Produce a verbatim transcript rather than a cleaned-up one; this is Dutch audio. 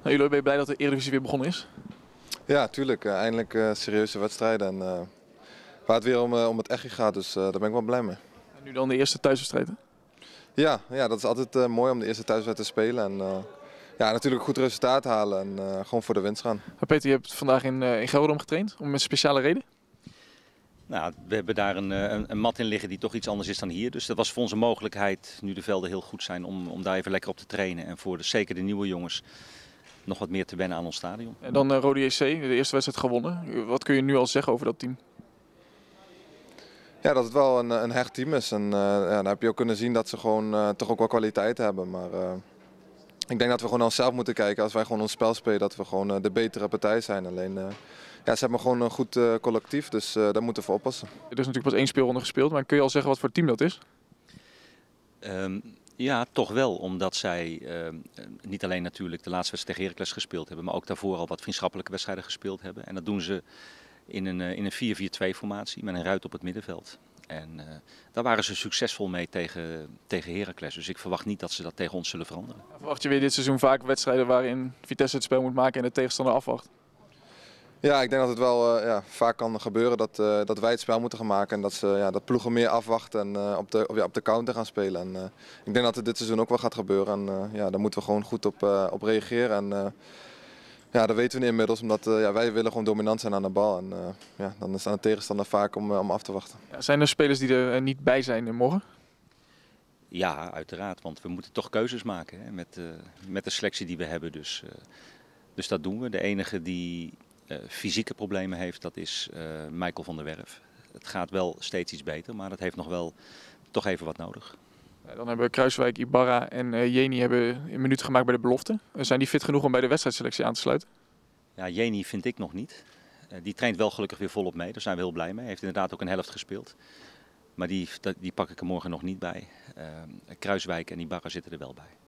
Nou, jullie ben je blij dat de Eredivisie weer begonnen is? Ja, tuurlijk. Uh, eindelijk uh, serieuze wedstrijden. En, uh, waar het weer om, uh, om het echi gaat, dus uh, daar ben ik wel blij mee. En nu dan de eerste thuiswedstrijd, hè? Ja, ja, dat is altijd uh, mooi om de eerste thuiswedstrijd te spelen. En uh, ja, natuurlijk een goed resultaat halen en uh, gewoon voor de winst gaan. Maar Peter, je hebt vandaag in, uh, in Gelredome getraind, om met een speciale reden? Nou, we hebben daar een, een, een mat in liggen die toch iets anders is dan hier. Dus dat was voor ons een mogelijkheid, nu de velden heel goed zijn, om, om daar even lekker op te trainen. En voor de, zeker de nieuwe jongens nog wat meer te wennen aan ons stadion. En dan uh, Rode J C, de eerste wedstrijd gewonnen. Wat kun je nu al zeggen over dat team? Ja, dat het wel een, een hecht team is. En uh, ja, dan heb je ook kunnen zien dat ze gewoon uh, toch ook wel kwaliteit hebben. Maar uh, ik denk dat we gewoon naar onszelf moeten kijken. Als wij gewoon ons spel spelen, dat we gewoon uh, de betere partij zijn. Alleen, uh, ja, ze hebben gewoon een goed uh, collectief, dus uh, daar moeten we voor oppassen. Er is natuurlijk pas één speelronde gespeeld, maar kun je al zeggen wat voor team dat is? Um, ja, toch wel. Omdat zij uh, niet alleen natuurlijk de laatste wedstrijd tegen Heracles gespeeld hebben, maar ook daarvoor al wat vriendschappelijke wedstrijden gespeeld hebben. En dat doen ze in een, uh, in een vier vier twee formatie met een ruit op het middenveld. En uh, daar waren ze succesvol mee tegen, tegen Heracles. Dus ik verwacht niet dat ze dat tegen ons zullen veranderen. Verwacht je weer dit seizoen vaak wedstrijden waarin Vitesse het spel moet maken en de tegenstander afwacht? Ja, ik denk dat het wel uh, ja, vaak kan gebeuren dat, uh, dat wij het spel moeten gaan maken. En dat, ze, ja, dat ploegen meer afwachten en uh, op, de, op, ja, op de counter gaan spelen. En, uh, ik denk dat het dit seizoen ook wel gaat gebeuren. En uh, ja, daar moeten we gewoon goed op, uh, op reageren. En, uh, ja, dat weten we nu inmiddels, omdat uh, ja, wij willen gewoon dominant zijn aan de bal. En uh, ja, dan is het aan de tegenstander vaak om, uh, om af te wachten. Ja, zijn er spelers die er niet bij zijn morgen? Ja, uiteraard. Want we moeten toch keuzes maken hè, met, uh, met de selectie die we hebben. Dus, uh, dus dat doen we. De enige die uh, fysieke problemen heeft, dat is uh, Michael van der Werf. Het gaat wel steeds iets beter, maar dat heeft nog wel toch even wat nodig. Ja, dan hebben Kruiswijk, Ibarra en uh, Jeni hebben een minuut gemaakt bij de belofte. Zijn die fit genoeg om bij de wedstrijdselectie aan te sluiten? Ja, Jeni vind ik nog niet. Uh, die traint wel gelukkig weer volop mee, daar zijn we heel blij mee. Hij heeft inderdaad ook een helft gespeeld. Maar die, die pak ik er morgen nog niet bij. Uh, Kruiswijk en Ibarra zitten er wel bij.